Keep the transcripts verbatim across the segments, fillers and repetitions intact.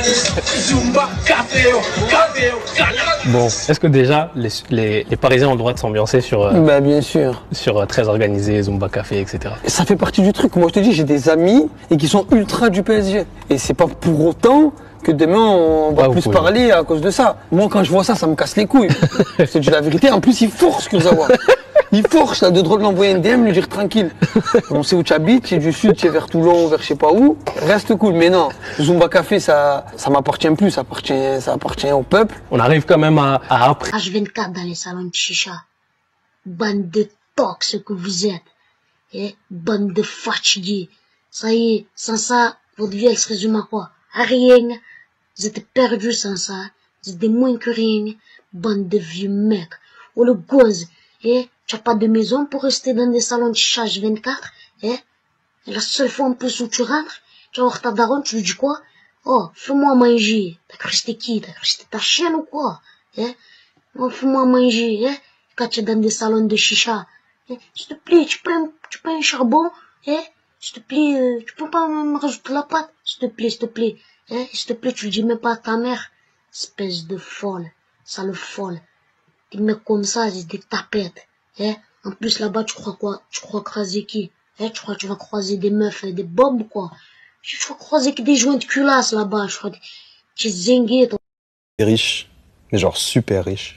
Bon, est-ce que déjà les, les, les Parisiens ont le droit de s'ambiancer sur, euh, Bah bien sûr. sur euh, très organisé, Zumba Café, et cetera. Ça fait partie du truc. Moi je te dis, j'ai des amis et qui sont ultra du P S G. Et c'est pas pour autant que demain on va Ouais, plus pouvez. parler à cause de ça. Moi quand je vois ça, ça me casse les couilles. Je te dis la vérité. En plus, ils forcent Kurzawa. Ils forcent là, de drôle d'envoyer un D M, lui dire tranquille. On sait où tu habites, tu es du sud, tu es vers Toulon, vers je sais pas où. Reste cool. Mais non, Zumba Café, ça, ça m'appartient plus. Ça appartient, ça appartient au peuple. On arrive quand même à, à après. H vingt-quatre dans les salons de chicha. Bande de tox que vous êtes. Et bande de fatigués. Ça y est, sans ça, votre vie elle se résume à quoi? À rien. Vous êtes perdus sans ça. Vous êtes des moins que rien. Bande de vieux mecs. Ou le gosse. Et tu n'as pas de maison pour rester dans des salons de chicha H vingt-quatre. Et la seule fois en plus où tu rentres, tu vas voir ta daronne, tu lui dis quoi? Oh, fais-moi manger. T'as cru que c'était qui? T'as cru que c'était ta chienne ou quoi? Eh? Oh, fais-moi manger. Eh? Quand tu es dans des salons de chicha. Eh? S'il te plaît, tu prends, tu prends un charbon. Eh? S'il te plaît, euh, tu peux pas me rajouter la pâte? S'il te plaît, s'il te plaît. Eh? S'il te plaît, tu le dis même pas à ta mère. Espèce de folle. Sale folle. Des mecs comme ça, c'est des tapettes. Eh? En plus, là-bas, tu crois quoi? Tu crois croiser qui? Eh? Tu crois que tu vas croiser des meufs et des bombes ou quoi? Tu vas croiser que des joints de culasse là-bas. Je crois que tu es zingué, toi. Riche, mais genre super riche.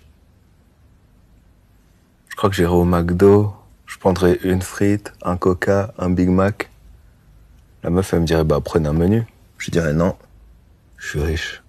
Je crois que j'irai au McDo, je prendrai une frite, un Coca, un Big Mac. La meuf, elle me dirait, bah prenez un menu. Je dirais non, je suis riche.